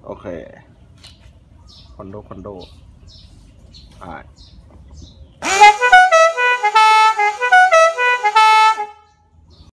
โอเคคอนโดผ่าน